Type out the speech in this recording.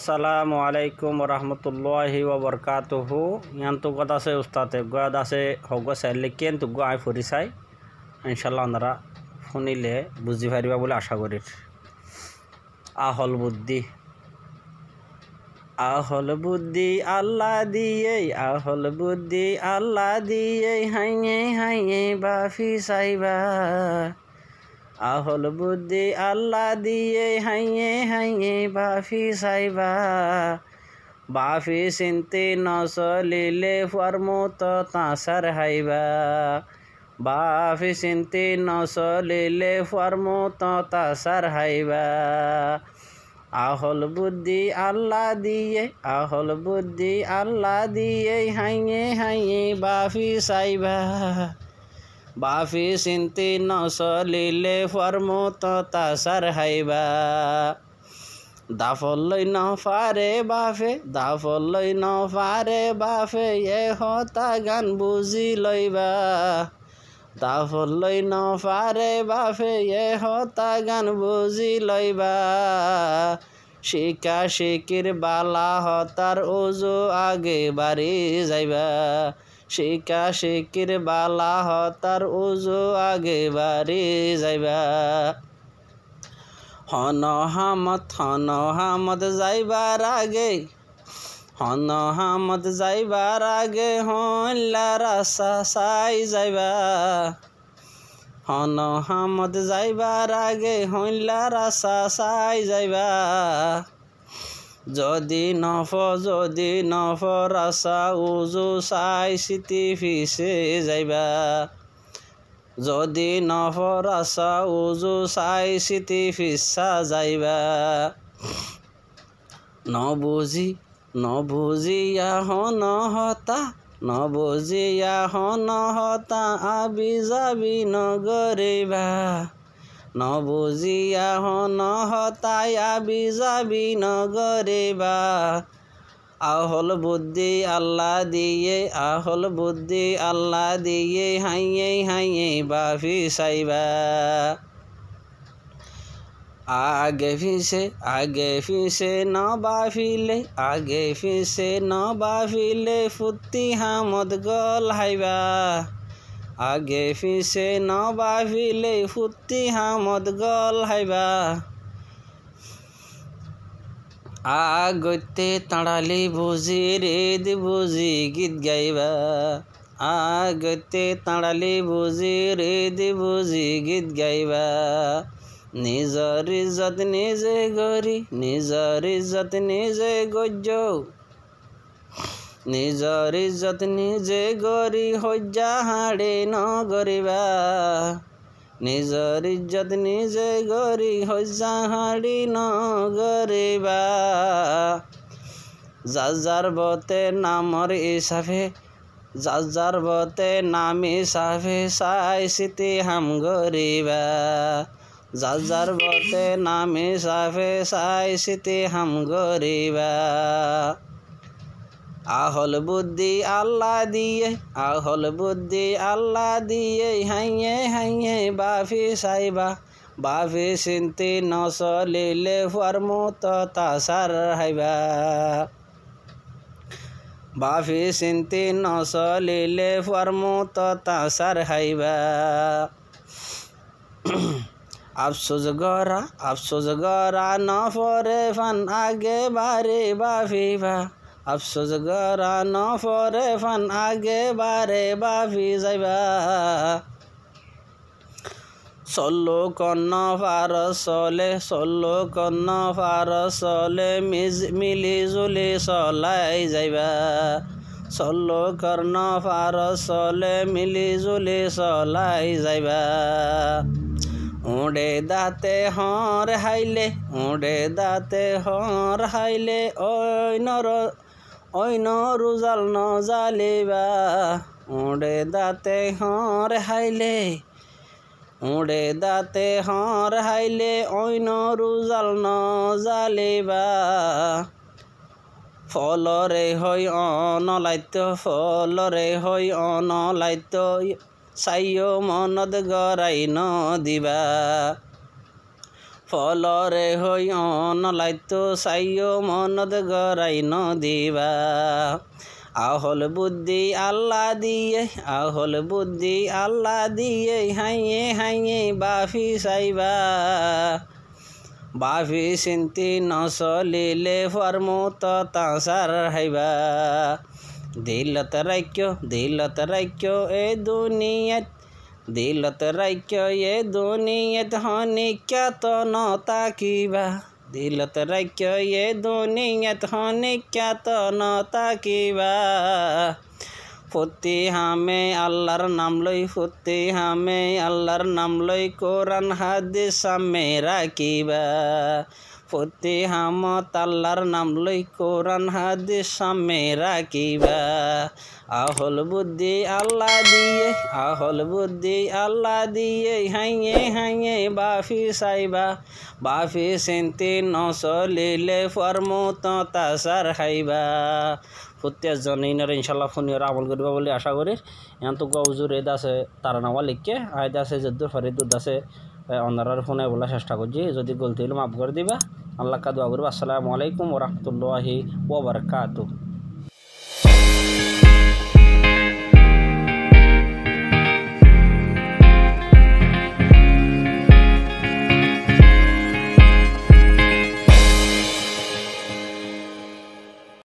আসসালামু আলাইকুম রহমতুল্লাহি ওবরকাতুহু ইয়ান্তু গদ আছে উস্তাতে গদ আছে হগ চাইলে কিন্তু গো আই ফরি চাই ইনশাল্লাহ আপনারা শুনিলে বুঝি পারিবা বলে আশা করি। আহল বুদ্ধি আল্লাহ দিয়ে হাইয়ে হাইয়ে বাফি চাইবা। আহল বুদ্ধি আল্লাহ দিয়ে হাইয়ে হাইয়ে বাফি চাইবা। বাফি চিন্তি নচলিলে ফরমুত তাঁচার হাইবা। বাফি চিন্তি নচলিলে ফরমুত তাঁচার হাইবা। আহল বুদ্ধি আল্লাহ দিয়ে হাইয়ে হাইয়ে বাফি চাইবা। বাফি চিন্তি নচলিলে ফরমুত তাঁচার হাইবা। দাফলই নফারে বাফে এ হতা গান বুঝি লইবা। দাফলই নফারে বাফে এ হতা গান বুঝি লইবা। শিকা শিকির বালা হতার উজু আগে বাড়ি যাইবা। শিকা শিকির বালা হতার উজু আগে বাড়ি যাইবা। হন হামদ যাইবার আগে হল্লা রাসা চাই যাইবা। হন হামদ যাইবার আগে হল্লা রাসা চাই যাইবা। যদি নফ রাসা উজু চাই সিটি ফিসে যাইবা। যদি নফর আশা উজু চাই সিটি ফিসা যাইবা। নবুজিয়া হনহতা আবি যাবি নগরিবা। নবুজিয়া হনহতা আবি যাবি নগরিবা। আহল বুদ্ধি আল্লাহ দিয়ে হাইয়ে হাইয়ে বাফি চাইবা। আগে ফিসে ন বাফিলে ফুটি হামদ গল হাইবা। আগে ফিসে ন বাফিলে ফুটি হামদ গল হাইবা। আগতে তাড়ালি বুঝি রেদ বুঝি গীত গাইবা। আগতে তাড়ালি বুঝি রেদ বুঝি গীত গাইবা। নিজর ইজ্জত নিজে গরি নিজর ইজ্জত নিজে গজ্য। নিজর ইজ্জত নিজে গরি হজ্জা হাড়ে নগরিবা। নিজর ইজ্জত নিজে গরি হজ্জা হাড়ি নগরিবা। যার বতে নামর ইসাফে চাই সিটি হাম গরিবা। যার বতে নাম ইসাফে চাই সিটি হাম গরিবা। আহল বুদ্ধি আল্লাহ দিয়ে হাইয়ে হাইয়ে বাফি চাইবা। বাফি চিন্তি নচলিলে ফরমুত তাঁচার হাইবা। বাফি চিন্তি নচলিলে ফরমুত তাঁচার হাইবা। আফসোস গরা নফরে ফান আগে বারে বাফিবা। আফসোস গরা নফরে ফান আগে বারে বাফি যাইবা। সল্লো কন্ন ফার চলে মিলি জুলি চলাই যাইবা। সল্লো কর্ণ ফার চলে মিলি জুলি চলাই যাইবা। উড়ে দাঁতে হর হাইলে ঐন রুজাল নজালিবা। উড়ে দাঁতে হর হাইলে ঐন রুজাল নজালিবা। ফলরে হই অনলাইত চাইও মনত গড়াই নদিবা। ফলরে হই অনলাইতো চাইও মনত গড়াই নদিবা আহল বুদ্ধি আল্লাহ দিয়ে আহল বুদ্ধি আল্লাহ দিয়ে হাইয়ে হাইয়ে বাফি চাইবা বাফি চিন্তি নচলিলে ফরমুত তাঁচার হাইবা দিলত রাখ্য এ দুনিয়াত দিলত রাখ্য এ দুনিয়াত হনিক্যাত নতাকিবা দিলত রাখ্য এ দুনিয়াত হনিক্যাত নতাকিবা ফুটি হামে আল্লাহর নাম লই ফুটি হামে আল্লাহর নাম লই কোরআন হাদিস সামনে রাখিবা ফুটি হামত আল্লাহর নাম লই কোরআন হাদিস সামনে রাখিবা আহল বুদ্ধি আল্লাহ দিয়ে আহল বুদ্ধি আল্লাহ দিয়ে হাইয়ে হাইয়ে বাফি চাইবা বাফি চিন্তি নচলিলে ফরমুত তাঁচার খাইবা প্রত্যেক জনের ইনশাল্লাহ ফোনিয়র আমল করবা বলে আশা করি এখন তো গৌজুর এদ আছে তারা নামা লিখকে আয়দ আছে যদ্দুর ফরিদুদ আছে অন্যার ফোনে বলার চেষ্টা করছি যদি গলতি হলে মাফ করে দিবা আল্লাহ কা দোয়া করবো আসসালামু আলাইকুম ওয়া রাহমাতুল্লাহি ওয়া বারাকাতুহু।